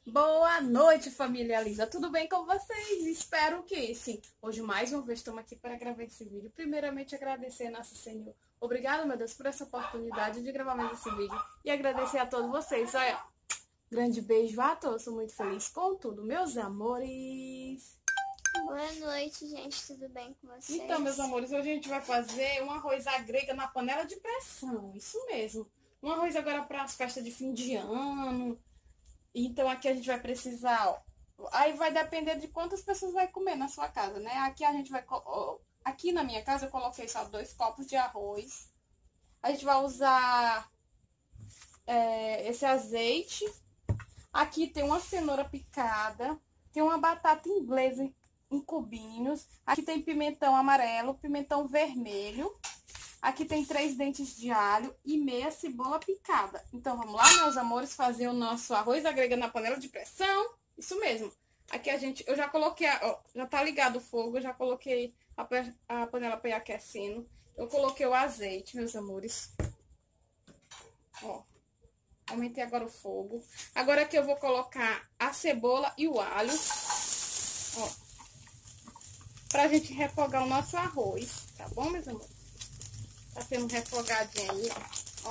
Boa noite, família Lisa. Tudo bem com vocês? Espero que sim. Hoje, mais uma vez, estamos aqui para gravar esse vídeo. Primeiramente, agradecer a Nosso Senhor. Obrigada, meu Deus, por essa oportunidade de gravar mais esse vídeo. E agradecer a todos vocês. Olha, grande beijo a todos. Sou muito feliz com tudo, meus amores. Boa noite, gente. Tudo bem com vocês? Então, meus amores, hoje a gente vai fazer um arroz à grega na panela de pressão. Isso mesmo. Um arroz agora para as festas de fim de ano. Então, aqui a gente vai precisar, ó, aí vai depender de quantas pessoas vai comer na sua casa, né? Aqui a gente vai, aqui na minha casa eu coloquei só 2 copos de arroz. A gente vai usar esse azeite. Aqui tem uma cenoura picada, tem uma batata inglesa em cubinhos. Aqui tem pimentão amarelo, pimentão vermelho. Aqui tem 3 dentes de alho e meia cebola picada. Então, vamos lá, meus amores, fazer o nosso arroz à grega na panela de pressão. Isso mesmo. Aqui eu já coloquei, ó, já tá ligado o fogo, eu já coloquei a panela para ir aquecendo. Eu coloquei o azeite, meus amores. Ó, aumentei agora o fogo. Agora aqui eu vou colocar a cebola e o alho. Ó, pra gente refogar o nosso arroz, tá bom, meus amores? Tá sendo refogadinho aí, ó.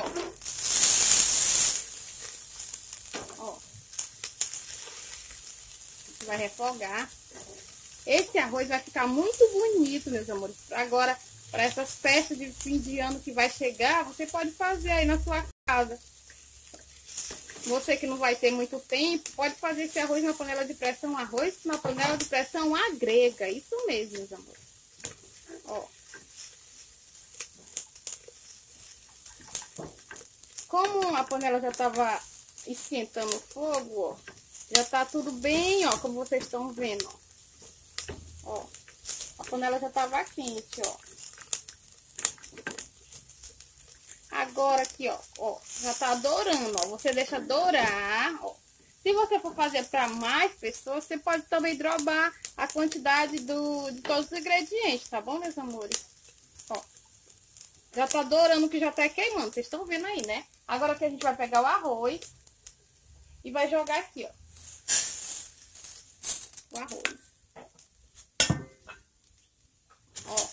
Ó. Vai refogar. Esse arroz vai ficar muito bonito, meus amores. Agora, para essas festas de fim de ano que vai chegar, você pode fazer aí na sua casa. Você que não vai ter muito tempo, pode fazer esse arroz na panela de pressão. Arroz na panela de pressão à grega. Isso mesmo, meus amores. Ó. Como a panela já tava esquentando o fogo, ó, já tá tudo bem, ó, como vocês estão vendo, ó. A panela já tava quente, ó. Agora aqui, ó, já tá dourando, ó. Você deixa dourar, ó. Se você for fazer para mais pessoas, você pode também drobar a quantidade de todos os ingredientes, tá bom, meus amores? Ó. Já tá dourando, que já tá queimando, vocês estão vendo aí, né? Agora que a gente vai pegar o arroz e vai jogar aqui, ó, o arroz. Ó.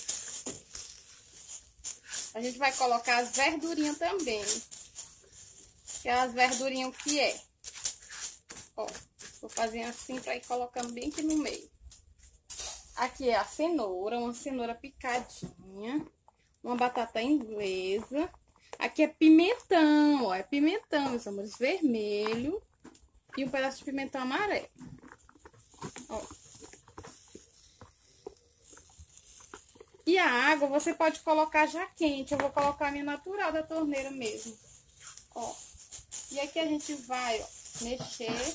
A gente vai colocar as verdurinhas também. Que é as verdurinhas que é. Ó, vou fazer assim pra ir colocando bem aqui no meio. Aqui é a cenoura, uma cenoura picadinha. Uma batata inglesa. Aqui é pimentão, ó. É pimentão, meus amores, vermelho. E um pedaço de pimentão amarelo. Ó. E a água você pode colocar já quente. Eu vou colocar a minha natural da torneira mesmo. Ó. E aqui a gente vai, ó, mexer.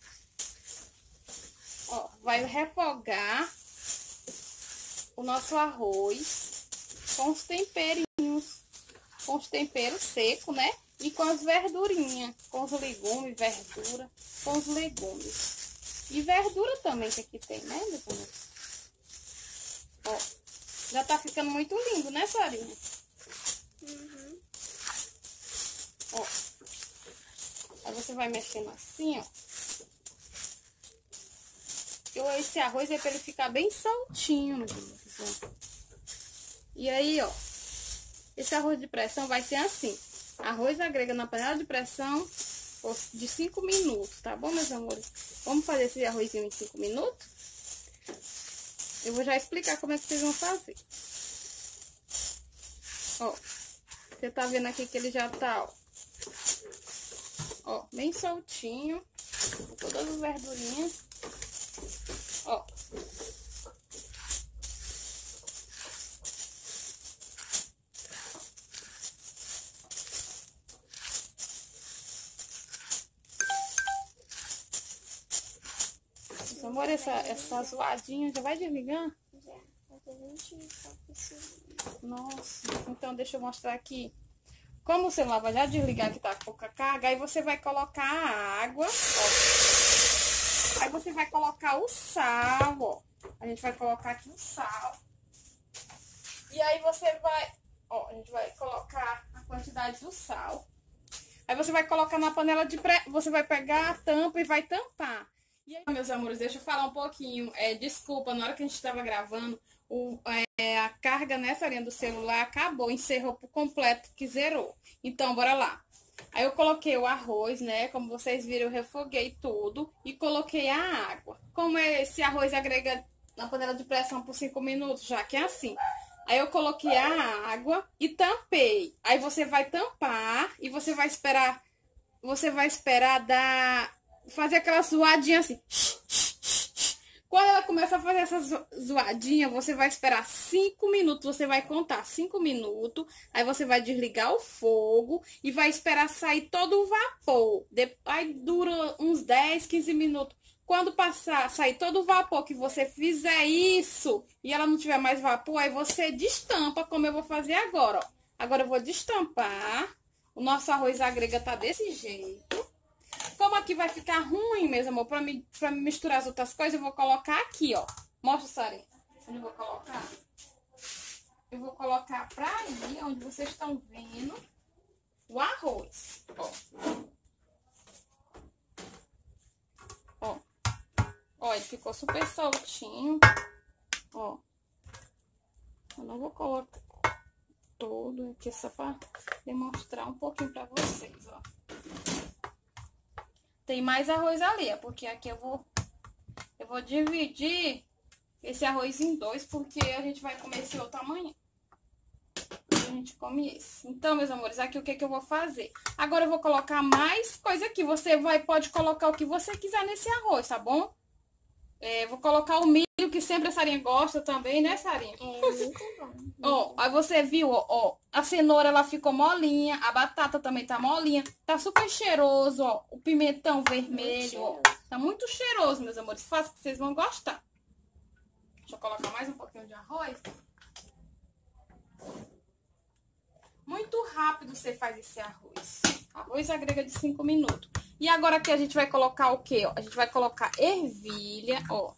Ó, vai refogar o nosso arroz com os temperinhos. Com os temperos secos, né? E com as verdurinhas, com os legumes, verdura, com os legumes. E verdura também que aqui tem, né, meus amores? Ó, já tá ficando muito lindo, né, Sarinha? Uhum. Ó. Aí você vai mexendo assim, ó. Esse arroz é pra ele ficar bem soltinho, meus amores. E aí, ó. Esse arroz de pressão vai ser assim. Arroz à grega na panela de pressão de 5 minutos, tá bom, meus amores? Vamos fazer esse arrozinho em 5 minutos? Eu vou já explicar como é que vocês vão fazer. Ó, você tá vendo aqui que ele já tá, ó. Ó, bem soltinho. Com todas as verdurinhas. Ó. Amor, essa zoadinha já vai desligar? Já. Vai ter 24 segundos. Nossa, então deixa eu mostrar aqui. Como o celular vai já desligar que tá com pouca carga, aí você vai colocar a água, ó. Aí você vai colocar o sal, ó. A gente vai colocar aqui o sal. E aí você vai, ó, a gente vai colocar a quantidade do sal. Aí você vai colocar na panela de você vai pegar a tampa e vai tampar. E aí, meus amores, deixa eu falar um pouquinho. Desculpa, na hora que a gente estava gravando, a carga nessa linha do celular acabou, encerrou por completo, que zerou. Então, bora lá. Aí eu coloquei o arroz, né? Como vocês viram, eu refoguei tudo e coloquei a água. Como esse arroz agrega na panela de pressão por 5 minutos, já que é assim. Aí eu coloquei a água e tampei. Aí você vai tampar e você vai esperar fazer aquela zoadinha assim. Quando ela começa a fazer essa zoadinha, você vai esperar 5 minutos. Você vai contar 5 minutos. Aí você vai desligar o fogo e vai esperar sair todo o vapor. Aí dura uns 10, 15 minutos. Quando sair todo o vapor que você fizer isso e ela não tiver mais vapor, aí você destampa, como eu vou fazer agora, ó. Agora eu vou destampar. O nosso arroz à grega tá desse jeito. Como aqui vai ficar ruim, meus amor, pra misturar as outras coisas, eu vou colocar aqui, ó. Mostra, Sarinha. Onde eu vou colocar? Eu vou colocar pra aí, onde vocês estão vendo, o arroz, ó. Ó. Ó, ele ficou super soltinho. Ó. Eu não vou colocar todo aqui só pra demonstrar um pouquinho pra vocês, ó. Tem mais arroz ali, ó, porque aqui eu vou dividir esse arroz em 2, porque a gente vai comer esse outro amanhã. A gente come esse. Então, meus amores, aqui o que eu vou fazer? Agora eu vou colocar mais coisa aqui. Você pode colocar o que você quiser nesse arroz, tá bom? Vou colocar o milho, que sempre a Sarinha gosta também, né, Sarinha? Muito bom. Ó, aí você viu, ó, a cenoura ela ficou molinha, a batata também tá molinha, tá super cheiroso, ó, o pimentão vermelho, ó, tá muito cheiroso, meus amores, faça que vocês vão gostar. Deixa eu colocar mais um pouquinho de arroz. Muito rápido você faz esse arroz. Arroz agrega de 5 minutos. E agora aqui a gente vai colocar o quê? Ó? A gente vai colocar ervilha, ó.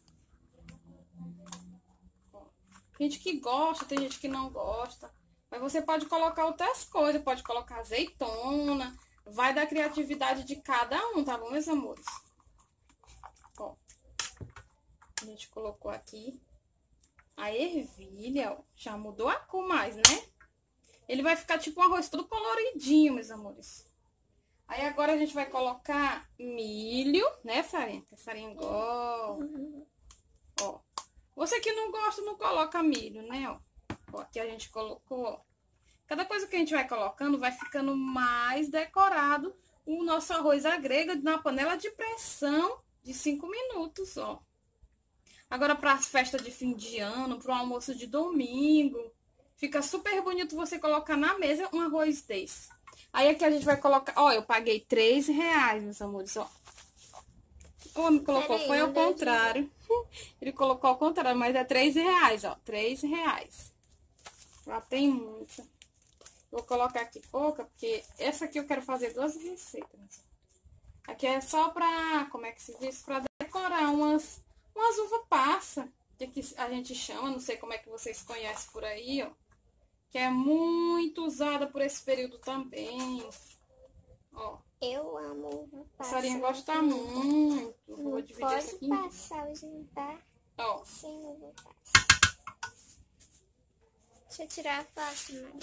Tem gente que gosta, tem gente que não gosta. Mas você pode colocar outras coisas. Pode colocar azeitona. Vai da criatividade de cada um, tá bom, meus amores? Ó. A gente colocou aqui a ervilha, ó. Já mudou a cor mais, né? Ele vai ficar tipo um arroz todo coloridinho, meus amores. Aí agora a gente vai colocar milho, né, Sarinha? Que a Sarinha gosta. Ó. Você que não gosta, não coloca milho, né, ó. Ó, aqui a gente colocou, ó. Cada coisa que a gente vai colocando vai ficando mais decorado o nosso arroz à grega na panela de pressão de 5 minutos, ó. Agora para as festas de fim de ano, para o almoço de domingo, fica super bonito você colocar na mesa um arroz desse. Aí aqui a gente vai colocar, ó, eu paguei R$3, meus amores, ó. O homem colocou, foi ao contrário. Ele colocou ao contrário, mas é R$3, ó, R$3. Já tem muita. Vou colocar aqui pouca, porque essa aqui eu quero fazer 2 receitas. Aqui é só pra, como é que se diz? Pra decorar umas uva passa, que aqui a gente chama, não sei como é que vocês conhecem por aí, ó. Que é muito usada por esse período também. Ó. Eu amo uva passa. A Sarinha gosta muito. Vou dividir essa aqui. Pode passar o jantar sem uva passa. Deixa eu tirar a foto, mãe.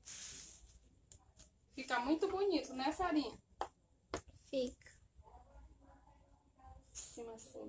Fica muito bonito, né, Sarinha? Fica. Em cima assim.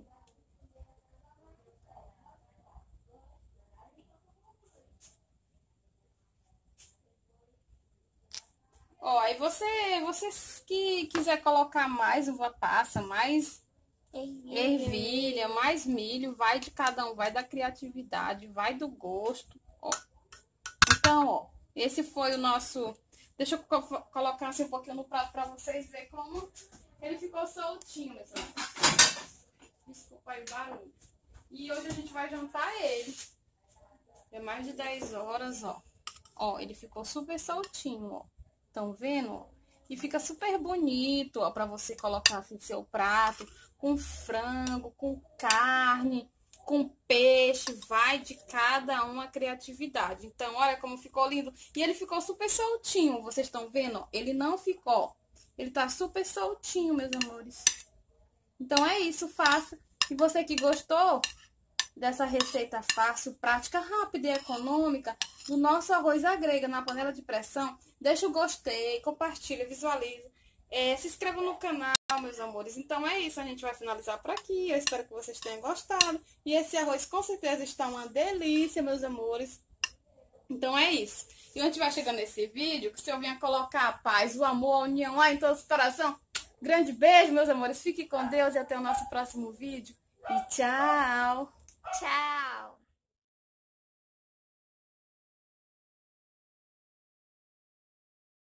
Ó, aí você que quiser colocar mais uva passa, mais ervilha, mais milho, vai de cada um, vai da criatividade, vai do gosto, ó. Então, ó, esse foi o nosso... Deixa eu colocar assim um pouquinho no prato pra vocês verem como ele ficou soltinho, pessoal. Desculpa aí o barulho. E hoje a gente vai jantar ele. É mais de 10 horas, ó. Ó, ele ficou super soltinho, ó. Estão vendo? E fica super bonito, ó, pra você colocar assim seu prato, com frango, com carne, com peixe, vai de cada uma a criatividade. Então, olha como ficou lindo. E ele ficou super soltinho, vocês estão vendo? Ele não ficou, Ele tá super soltinho, meus amores. Então é isso, faça. E você que gostou dessa receita fácil, prática, rápida e econômica do nosso arroz à grega na panela de pressão, deixa o gostei, compartilha, visualiza. Se inscreva no canal, meus amores. Então é isso, a gente vai finalizar por aqui. Eu espero que vocês tenham gostado. E esse arroz com certeza está uma delícia, meus amores. Então é isso. E a gente vai chegando nesse vídeo, que o Senhor venha colocar a paz, o amor, a união lá em todos os corações. Grande beijo, meus amores. Fique com Deus e até o nosso próximo vídeo. E tchau! Tchau!